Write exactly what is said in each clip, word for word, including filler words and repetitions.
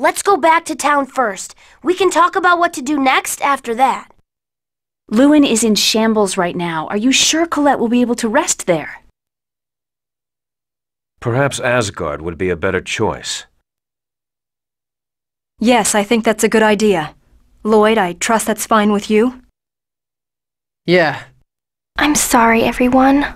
Let's go back to town first. We can talk about what to do next after that. Lewin is in shambles right now. Are you sure Colette will be able to rest there? Perhaps Asgard would be a better choice. Yes, I think that's a good idea. Lloyd, I trust that's fine with you? Yeah. I'm sorry, everyone.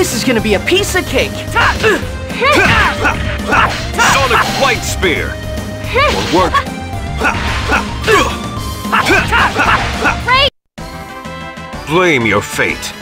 This is gonna be a piece of cake! Sonic Flight Spear! Won't work. Blame your fate.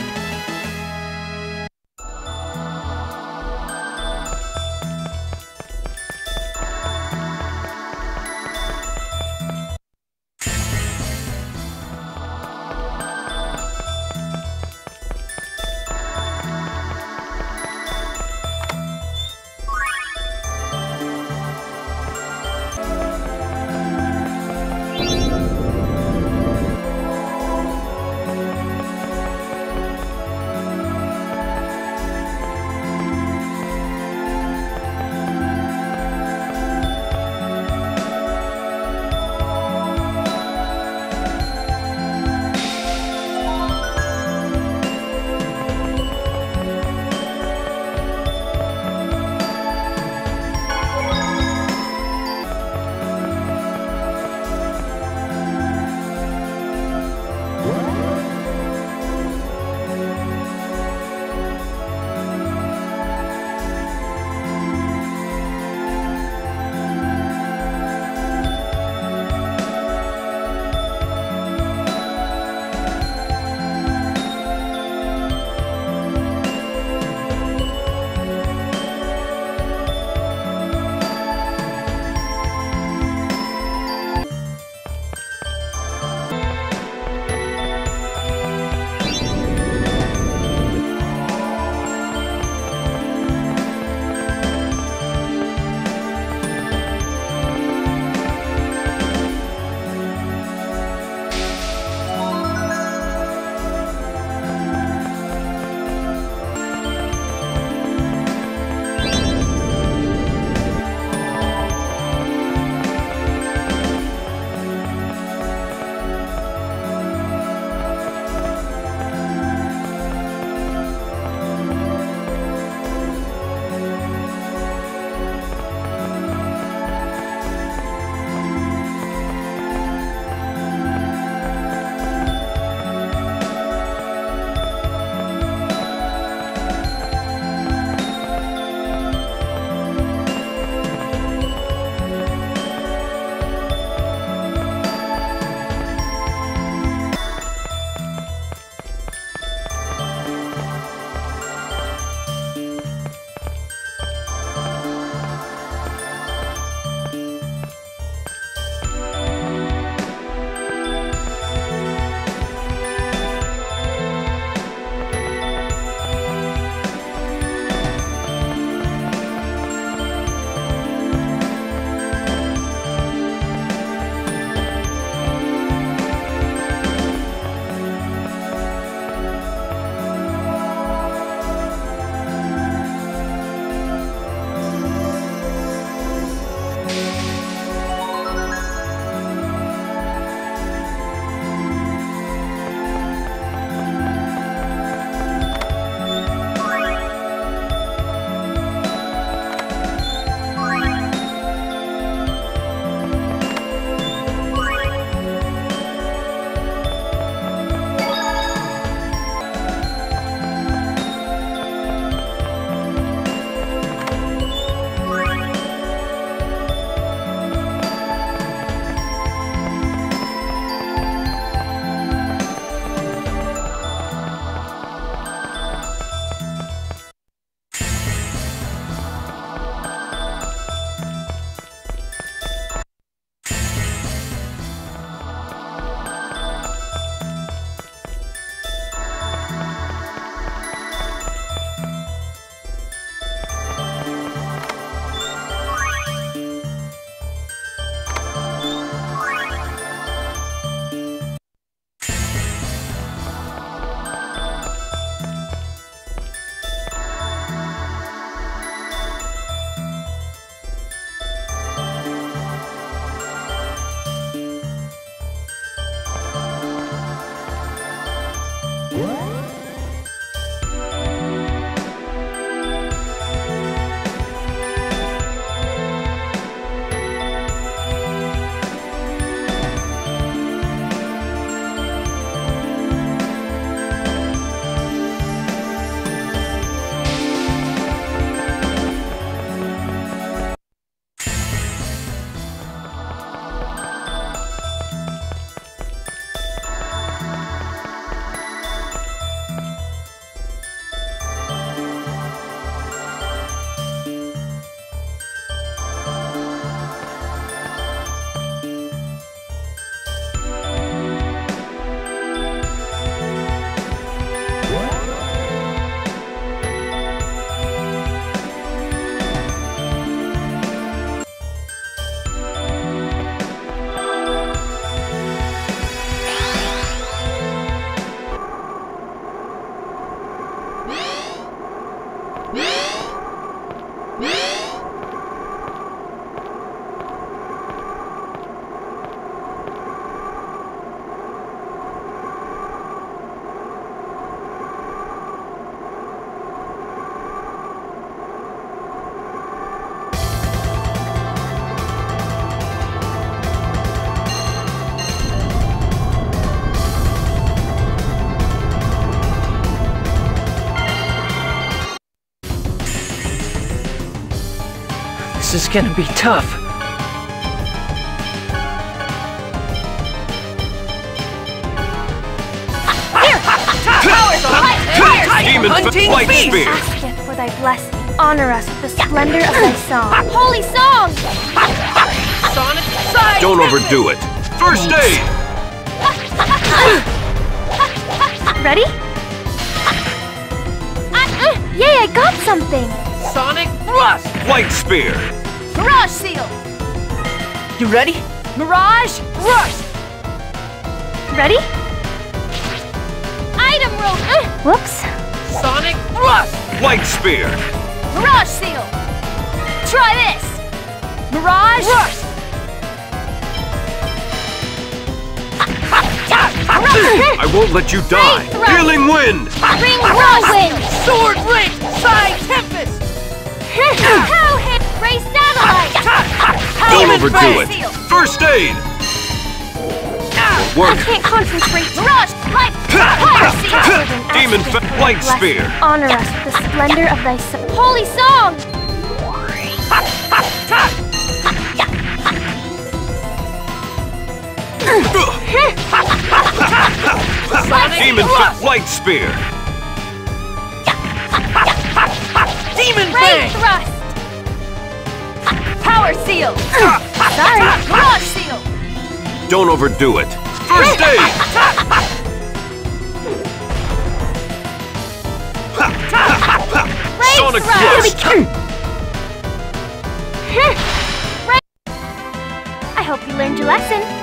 This is gonna be tough. Demon Hunting White beast! Spear! Asketh for thy blessing. Honor us with the splendor of thy song. Holy song! Sonic side! Don't overdo it. First aid! Ready? Uh, uh, yay, I got something! Sonic thrust! White Spear! Mirage Seal! You ready? Mirage Rush! Ready? Item roll! Uh, whoops. Sonic thrust! White Spear! Mirage Seal! Try this! Mirage Rush! I won't let you die! Thrust. Healing Wind! Ring Whirlwind! Sword Ring! Side Tempest! Pow hit! Ray Satellite! Don't Demon overdo Fang it! Seal. First aid! I Work! can't concentrate. Rush! Life! Fire Seal! Demon Fa- White Spear! Honor us with the splendor of thy so- holy song! Demon Fa- White Spear! Demon Ray Fang! Thrust! Power Seal! Sorry! Mirage Seal! Don't overdo it! First aid! Ray Sonic Thrust! Thrust! Ray- I hope you learned your lesson.